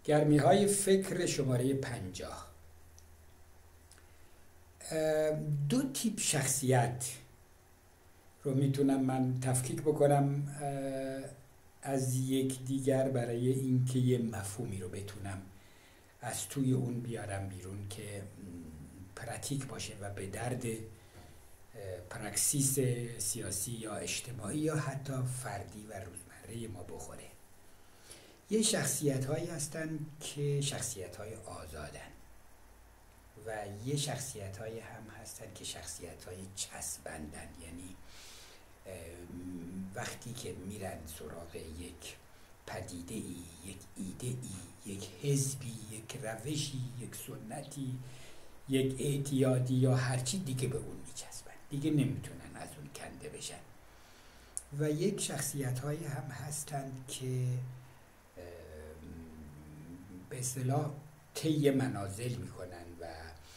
گرمی‌های فکر شماره 50. دو تیپ شخصیت رو میتونم من تفکیک بکنم از یک دیگر برای اینکه یه مفهومی رو بتونم از توی اون بیارم بیرون که پراتیک باشه و به درد پراکسیس سیاسی یا اجتماعی یا حتی فردی و روزمره ما بخوره. یه شخصیت هایی هستن که شخصیت های آزادن و یه شخصیت های هم هستن که شخصیت های چسبندن، یعنی وقتی که میرن سراغ یک پدیده ای، یک ایده ای، یک حزبی، یک روشی، یک سنتی، یک اعتیادی یا هرچی دیگه به اون میچسبن، دیگه نمیتونن از اون کنده بشن. و یک شخصیت هایی هم هستن که به اصطلاح طی منازل میکنن و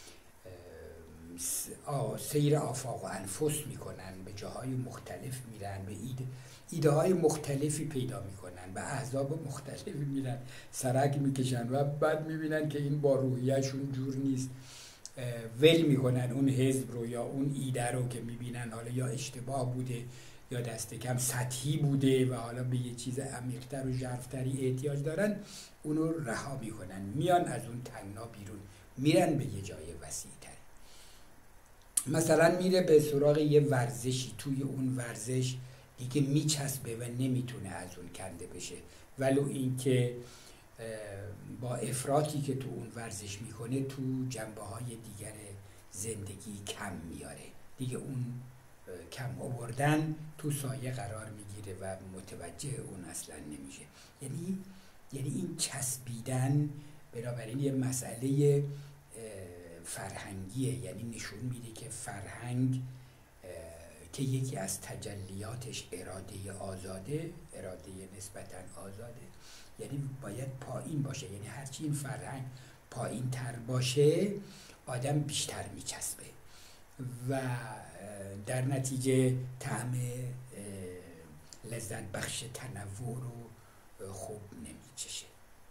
سیر آفاق و انفس میکنن، به جاهای مختلف میرن، به ایده های مختلفی پیدا میکنن، به احزاب مختلفی میرن، سرک میکشن و بعد میبینن که این با روحیه‌شون جور نیست، ول میکنن اون حزب رو یا اون ایده رو که میبینن حالا یا اشتباه بوده یا دست کم سطحی بوده و حالا به یه چیز عمیق‌تر و ژرف‌تری احتیاج دارن، اونو رها میکنن، میان از اون تنگنا بیرون، میرن به یه جای وسیع‌تر. مثلا میره به سراغ یه ورزشی، توی اون ورزش دیگه میچسبه و نمیتونه از اون کنده بشه، ولو اینکه با افراطی که تو اون ورزش میکنه تو جنبه‌های دیگر زندگی کم میاره، دیگه اون کم آوردن تو سایه قرار میگیره و متوجه اون اصلا نمیشه. یعنی این چسبیدن بنابراین یه مسئله فرهنگیه، یعنی نشون میده که فرهنگ که یکی از تجلیاتش اراده آزاده، اراده نسبتاً آزاده، یعنی باید پایین باشه، یعنی هرچی این فرهنگ پایین تر باشه آدم بیشتر میچسبه و در نتیجه طعم لذت بخش تنوع رو خوب نمیچشه.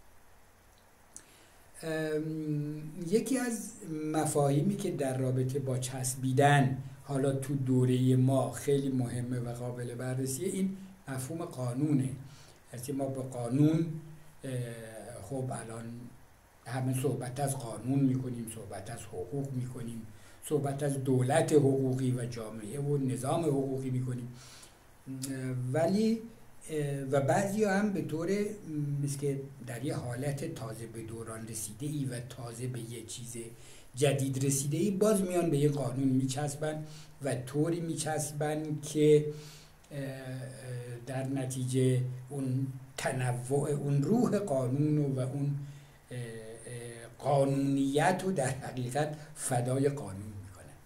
یکی از مفاهیمی که در رابطه با چسبیدن حالا تو دوره ما خیلی مهمه و قابل بررسیه این مفهوم قانونه. از ما به قانون خب الان همه صحبت از قانون میکنیم، صحبت از حقوق میکنیم، صحبت از دولت حقوقی و جامعه و نظام حقوقی میکنیم، ولی و بعضی هم به طور مثل که در یه حالت تازه به دوران رسیده ای و تازه به یه چیز جدید رسیده ای باز میان به یه قانون میچسبن و طوری میچسبن که در نتیجه اون تنوع، اون روح قانون و اون قانونیت رو در حقیقت فدای قانون میکنن.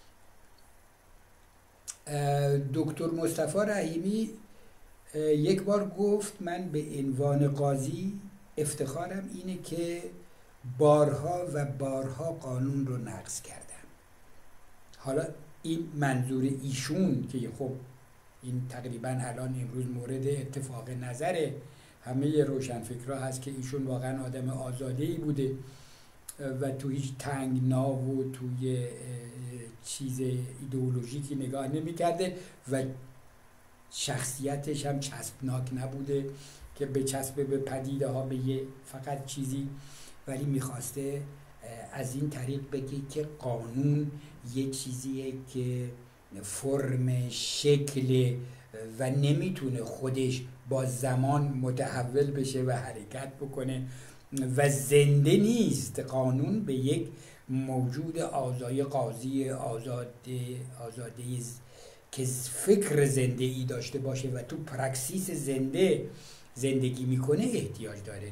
دکتر مصطفی رحیمی یک بار گفت من به عنوان قاضی افتخارم اینه که بارها و بارها قانون رو نقض کردم. حالا این منظور ایشون که خب این تقریبا الان امروز مورد اتفاق نظر همه روشنفکرها هست که ایشون واقعا آدم آزاده‌ای بوده و تو هیچ تنگنا و توی چیز ایدئولوژیکی نگاه نمی‌کرده و شخصیتش هم چسبناک نبوده که بچسبه به پدیده ها به یه فقط چیزی، ولی میخواسته از این طریق بگه که قانون یه چیزیه که فرم، شکل و نمیتونه خودش با زمان متحول بشه و حرکت بکنه و زنده نیست. قانون به یک موجود آزاد قاضی آزاده که فکر زنده ای داشته باشه و تو پراکسیس زندگی میکنه احتیاج داره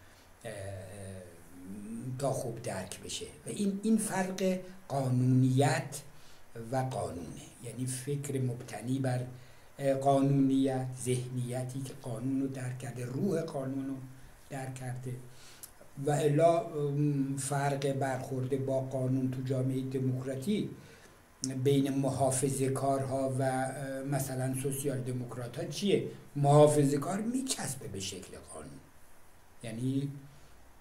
تا خوب درک بشه. و این فرق قانونیت و قانونه، یعنی فکر مبتنی بر قانونیت، ذهنیتی که قانون رو درک کرده، روح قانون رو درک کرده و الا فرق برخورده با قانون تو جامعه دموکراتی بین محافظه کارها و مثلا سوسیال دموکرات ها چیه؟ محافظه کار میچسبه به شکل قانون، یعنی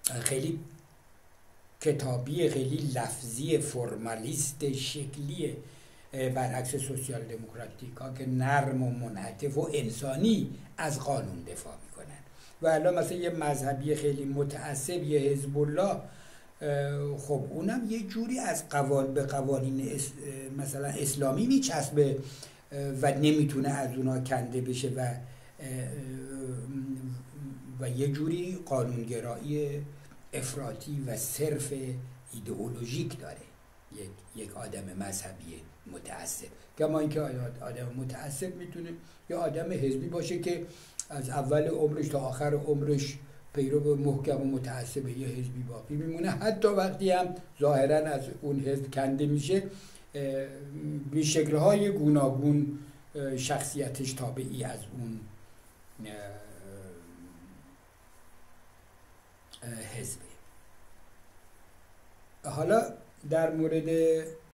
خیلی کتابی، خیلی لفظی، فرمالیست، شکلیه، برعکس سوسیال دموکراتیک ها که نرم و منعطف و انسانی از قانون دفاع میکنن. و الان مثلا یه مذهبی خیلی متعصب، یه حزب الله، خب اونم یه جوری از به قوانین مثلا اسلامی میچسبه و نمیتونه از اونها کنده بشه و یه جوری قانونگرایی افراطی و صرف ایدئولوژیک داره یک آدم مذهبی متعصب. کما اینکه آدم متعصب میتونه یا آدم حزبی باشه که از اول عمرش تا آخر عمرش پیرو محکم و متعصب یه حزبی باقی میمونه، حتی وقتی هم ظاهرا از اون حزب کنده میشه به شکل‌های گوناگون شخصیتش تابعی از اون حزبه. حالا در مورد